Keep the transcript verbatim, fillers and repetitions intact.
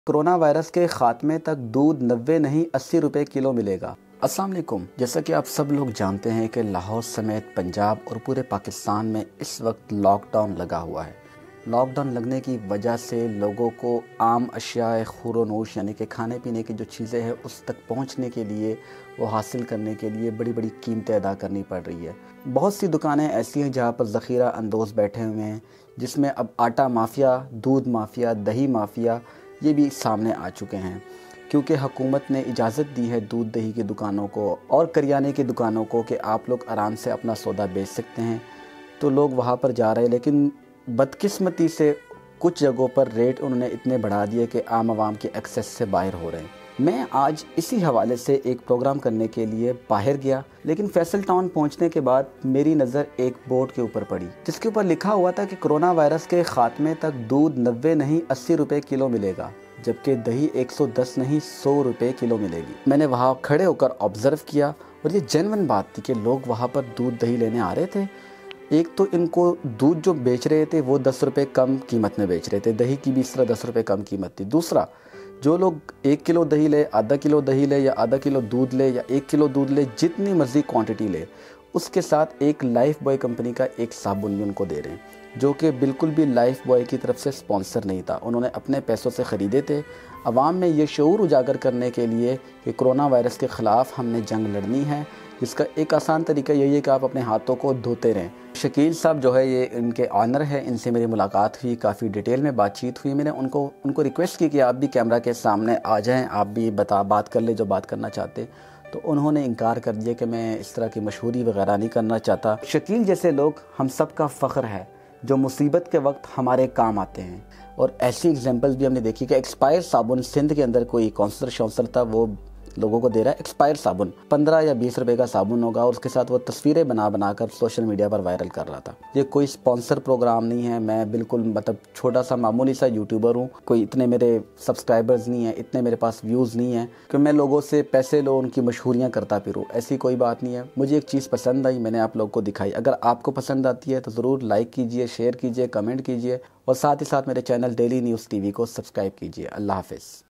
Corona virus के खात्मे तक दूध नब्बे नहीं अस्सी रुपए किलो मिलेगा। अस्सलाम वालेकुम। जैसा कि आप सब लोग जानते हैं कि लाहौर समेत पंजाब और पूरे पाकिस्तान में इस वक्त लॉकडाउन लगा हुआ है। लॉकडाउन लगने की वजह से लोगों को आम अशियाए खुरोनोश यानी कि खाने पीने की जो चीज़ें हैं उस तक पहुंचने के लिए, वो हासिल करने के लिए बड़ी बड़ी कीमतें अदा करनी पड़ रही है। बहुत सी दुकानें ऐसी हैं जहां पर ज़ख़ीरा अंदोज़ बैठे हुए हैं, जिसमें अब आटा माफिया, दूध माफिया, दही माफिया ये भी सामने आ चुके हैं, क्योंकि हुकूमत ने इजाज़त दी है दूध दही की दुकानों को और करियाने की दुकानों को कि आप लोग आराम से अपना सौदा बेच सकते हैं। तो लोग वहाँ पर जा रहे हैं, लेकिन बदकिस्मती से कुछ जगहों पर रेट उन्होंने इतने बढ़ा दिए कि आम आवाम के एक्सेस से बाहर हो रहे हैं। मैं आज इसी हवाले से एक प्रोग्राम करने के लिए बाहर गया, लेकिन फैसल टाउन पहुंचने के बाद मेरी नज़र एक बोर्ड के ऊपर पड़ी, जिसके ऊपर लिखा हुआ था कि कोरोना वायरस के खात्मे तक दूध नब्बे नहीं अस्सी रुपए किलो मिलेगा, जबकि दही एक सौ दस नहीं सौ रुपए किलो मिलेगी। मैंने वहाँ खड़े होकर ऑब्ज़र्व किया और ये जेन्युइन बात थी कि लोग वहाँ पर दूध दही लेने आ रहे थे। एक तो इनको दूध जो बेच रहे थे वो दस रुपये कम कीमत में बेच रहे थे, दही की भी इस तरह दस रुपये कम कीमत थी। दूसरा, जो लोग एक किलो दही ले, आधा किलो दही ले या आधा किलो दूध ले या एक किलो दूध ले, जितनी मर्ज़ी क्वांटिटी ले, उसके साथ एक लाइफ बॉय कंपनी का एक साबुन भी उनको दे रहे हैं, जो कि बिल्कुल भी लाइफ बॉय की तरफ से स्पॉन्सर नहीं था, उन्होंने अपने पैसों से ख़रीदे थे। आवाम में ये शऊर उजागर करने के लिए कि कोरोना वायरस के ख़िलाफ़ हमने जंग लड़नी है, जिसका एक आसान तरीका यही है कि आप अपने हाथों को धोते रहें। शकील साहब जो है ये इनके ऑनर है, इनसे मेरी मुलाकात हुई, काफ़ी डिटेल में बातचीत हुई। मैंने उनको उनको रिक्वेस्ट की कि आप भी कैमरा के सामने आ जाएं, आप भी बता बात कर ले जो बात करना चाहते। तो उन्होंने इनकार कर दिया कि मैं इस तरह की मशहूरी वगैरह नहीं करना चाहता। शकील जैसे लोग हम सब का फ़ख्र है, जो मुसीबत के वक्त हमारे काम आते हैं। और ऐसी एग्जांपल्स भी हमने देखी कि एक्सपायर साबुन सिंध के अंदर कोई काउंसलर शाउंसलर था, वो लोगों को दे रहा है एक्सपायर साबुन, पंद्रह या बीस रुपए का साबुन होगा, और उसके साथ वो तस्वीरें बना बना कर सोशल मीडिया पर वायरल कर रहा था। ये कोई स्पॉन्सर प्रोग्राम नहीं है, मैं बिल्कुल मतलब छोटा सा मामूली सा यूट्यूबर हूँ, कोई इतने मेरे सब्सक्राइबर्स नहीं है, इतने मेरे पास व्यूज़ नहीं है कि मैं लोगों से पैसे लो, उनकी मशहूरियाँ करता फिरूँ, ऐसी कोई बात नहीं है। मुझे एक चीज़ पसंद आई, मैंने आप लोग को दिखाई। अगर आपको पसंद आती है तो ज़रूर लाइक कीजिए, शेयर कीजिए, कमेंट कीजिए और साथ ही साथ मेरे चैनल डेली न्यूज़ टीवी को सब्सक्राइब कीजिए। अल्लाह हाफ़िज़।